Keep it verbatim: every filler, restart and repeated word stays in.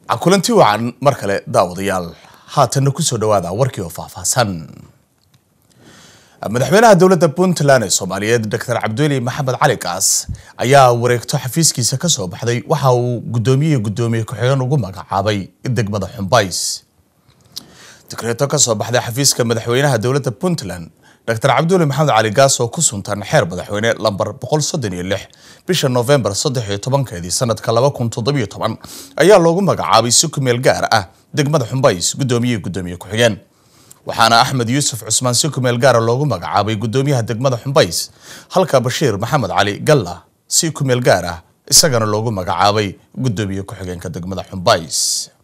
kulanti wacan mar kale daawadayaal haatan ku soo dhawaada warkii oo faahfaahsan Madaxweynaha Dawladda Puntland ee Soomaaliyeed Doctor Guddomiye Maxamed Cali Kaas ayaa wareegto xafiiskiisa ka soo baxday waxa uu Guddomiye Guddomiye ku xigeen ugu magacaabay Degmada Xumbays Dekreeto ka soo baxday xafiiska Madaxweynaha Dawladda Puntland Doctor Guddomiye Maxamed Cali Kaas oo ku suntan xeer madaxweyne lambar boqol soddon iyo lix bisha November saddex iyo toban-keedii sanadka laba kun toddoba iyo toban ayaa loogu magacaabay si ku meel gaar ah Degmada Xumbays Guddomiye Guddomiye ku xigeen waxaana Axmed Yuusuf Cusmaan si ku meel gaar ah loogu magacaabay Gudoomiyaha Degmada Xumbays halka Bashiir Maxamed Cali Galla si ku meel gaar ah isagana loogu magacaabay Gudoomiye ku xigeenka Degmada Xumbays